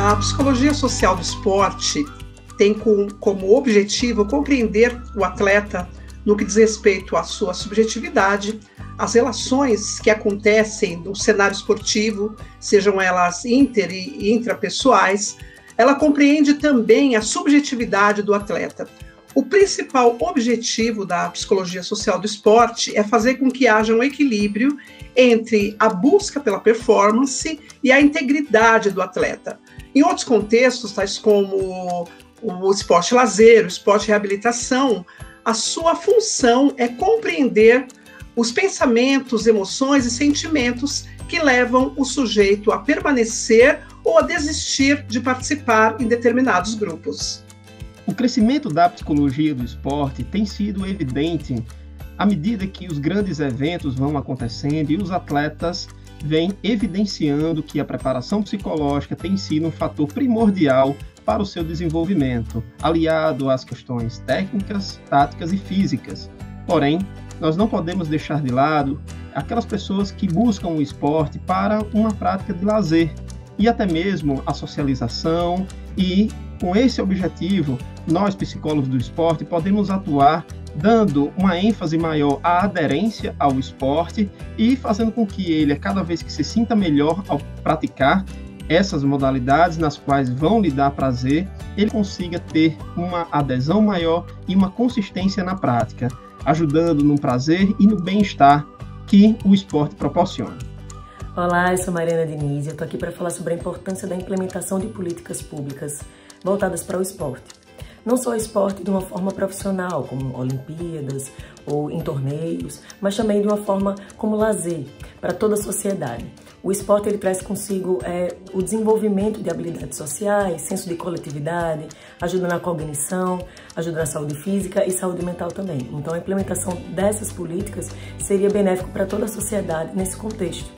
A psicologia social do esporte tem como objetivo compreender o atleta no que diz respeito à sua subjetividade, as relações que acontecem no cenário esportivo, sejam elas inter e intrapessoais. Ela compreende também a subjetividade do atleta. O principal objetivo da psicologia social do esporte é fazer com que haja um equilíbrio entre a busca pela performance e a integridade do atleta. Em outros contextos, tais como o esporte lazer, o esporte reabilitação, a sua função é compreender os pensamentos, emoções e sentimentos que levam o sujeito a permanecer ou a desistir de participar em determinados grupos. O crescimento da psicologia do esporte tem sido evidente à medida que os grandes eventos vão acontecendo e os atletas vêm evidenciando que a preparação psicológica tem sido um fator primordial para o seu desenvolvimento, aliado às questões técnicas, táticas e físicas. Porém, nós não podemos deixar de lado aquelas pessoas que buscam o esporte para uma prática de lazer e até mesmo a socialização, e com esse objetivo, nós psicólogos do esporte podemos atuar dando uma ênfase maior à aderência ao esporte e fazendo com que ele, a cada vez que se sinta melhor ao praticar essas modalidades nas quais vão lhe dar prazer, ele consiga ter uma adesão maior e uma consistência na prática, ajudando no prazer e no bem-estar que o esporte proporciona. Olá, eu sou Mariana Diniz e eu estou aqui para falar sobre a importância da implementação de políticas públicas voltadas para o esporte. Não só o esporte de uma forma profissional, como Olimpíadas ou em torneios, mas também de uma forma como lazer, para toda a sociedade. O esporte ele traz consigo o desenvolvimento de habilidades sociais, senso de coletividade, ajuda na cognição, ajuda na saúde física e saúde mental também. Então a implementação dessas políticas seria benéfico para toda a sociedade nesse contexto.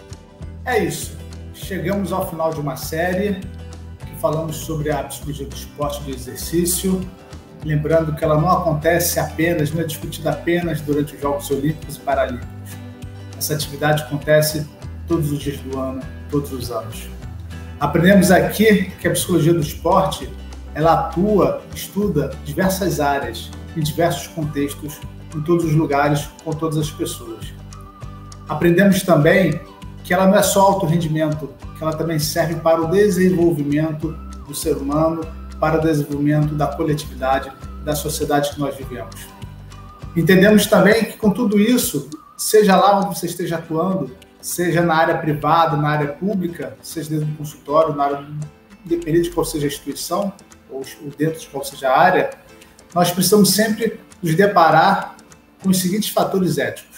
É isso. Chegamos ao final de uma série que falamos sobre a psicologia do esporte e do exercício. Lembrando que ela não acontece apenas, não é discutida apenas durante os Jogos Olímpicos e Paralímpicos. Essa atividade acontece todos os dias do ano, todos os anos. Aprendemos aqui que a psicologia do esporte, ela atua, estuda diversas áreas, em diversos contextos, em todos os lugares, com todas as pessoas. Aprendemos também que ela não é só alto rendimento, que ela também serve para o desenvolvimento do ser humano, para o desenvolvimento da coletividade, da sociedade que nós vivemos. Entendemos também que com tudo isso, seja lá onde você esteja atuando, seja na área privada, na área pública, seja dentro do consultório, na área, independente de qual seja a instituição, ou dentro de qual seja a área, nós precisamos sempre nos deparar com os seguintes fatores éticos.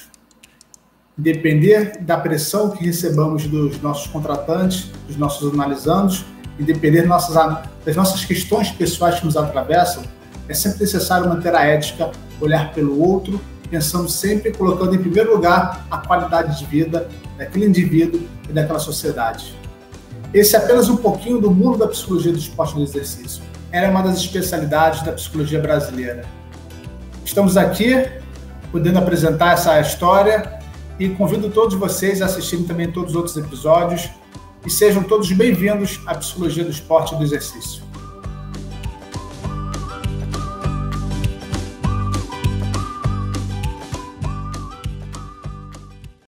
Depender da pressão que recebamos dos nossos contratantes, dos nossos analisandos, e depender das nossas questões pessoais que nos atravessam, é sempre necessário manter a ética, olhar pelo outro, pensando sempre, colocando em primeiro lugar a qualidade de vida daquele indivíduo e daquela sociedade. Esse é apenas um pouquinho do mundo da psicologia do esporte e do exercício. Ela é uma das especialidades da psicologia brasileira. Estamos aqui podendo apresentar essa história e convido todos vocês a assistirem também todos os outros episódios e sejam todos bem-vindos à psicologia do esporte e do exercício.